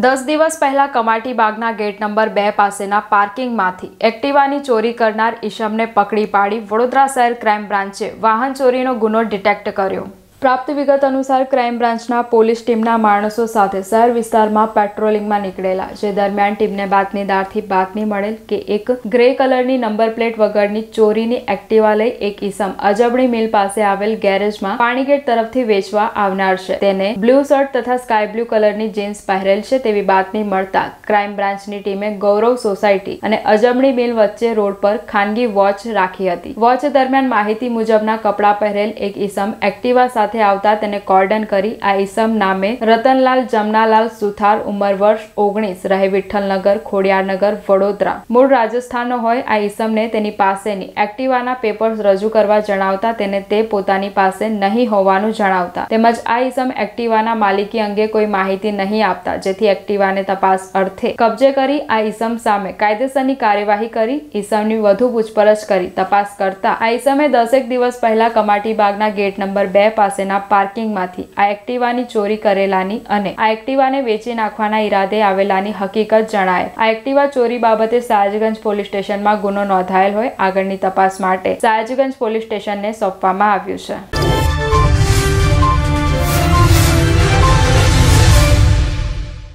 10 દિવસ પહેલા Kamati બાગના gate number 2 પાસેના પાર્કિંગમાંથી એક્ટિવાની ચોરી કરનાર ઈસમને પકડી પાડી વડોદરા શહેર ક્રાઇમ બ્રાન્ચે વાહન ચોરીનો ગુનો ડિટેક્ટ કર્યો। પ્રાપ્ત વિગત અનુસાર ક્રાઇમ બ્રાન્ચના પોલીસ ટીમના માણસો સાથે શહેર વિસ્તારમાં પેટ્રોલિંગમાં નીકળેલા, જે દરમિયાન ટીમને બાતમીદારથી બાતમી મળેલ કે એક ગ્રે કલરની નંબર પ્લેટ વગરની ચોરીની એક્ટિવા લઈ એક ઈસમ અજબણી મિલ પાસે આવેલ ગેરેજમાં પાણીગેટ તરફથી વેચવા આવનાર છે। તેને બ્લુ શર્ટ તથા સ્કાય બ્લુ કલરની જીન્સ પહેરેલ છે તેવી બાતમી મળતા ક્રાઇમ બ્રાન્ચની ટીમે ગૌરવ સોસાયટી અને અજબણી મિલ વચ્ચે રોડ પર ખાનગી વોચ રાખી હતી। વોચ દરમિયાન માહિતી મુજબના કપડાં પહેરેલ એક ઈસમ એક્ટિવા સાથે આવતા તેને કોર્ડન કરી આ ઈસમ નામે રતનલાલ જમનાલાલ સુથાર, ઉંમર વર્ષ 19, રહે વિઠ્ઠલનગર, ખોડિયારનગર, વડોદરા, મૂળ રાજસ્થાનનો હોય આ ઈસમને તેની પાસેની એક્ટિવાના પેપર્સ રજૂ કરવા જણાવતા તેને તે પોતાની પાસે નહીં હોવાનું જણાવતા તેમજ આ ઈસમ એક્ટિવાના માલિકી અંગે કોઈ માહિતી નહીં આપતા, જેથી એક્ટિવાને તપાસ અર્થે કબજે કરી આ ઈસમ સામે કાયદેસરની કાર્યવાહી કરી ઈસમની વધુ પૂછપરછ કરી તપાસ કરતા આ ઈસમે 10 દિવસ પહેલા કમાટી બાગના ગેટ નંબર 2 પાસે પાર્કિંગમાંથી આ એક્ટિવાની ચોરી કરેલાની અને આ એક્ટિવાને વેચી નાખવાના ઈરાદે આવેલાની હકીકત જણાય। આ એક્ટિવા ચોરી બાબતે સયાજીગંજ પોલીસ સ્ટેશનમાં ગુનો નોંધાયેલ હોય આગળની તપાસ માટે સયાજીગંજ પોલીસ સ્ટેશનને સોંપવામાં આવ્યું છે।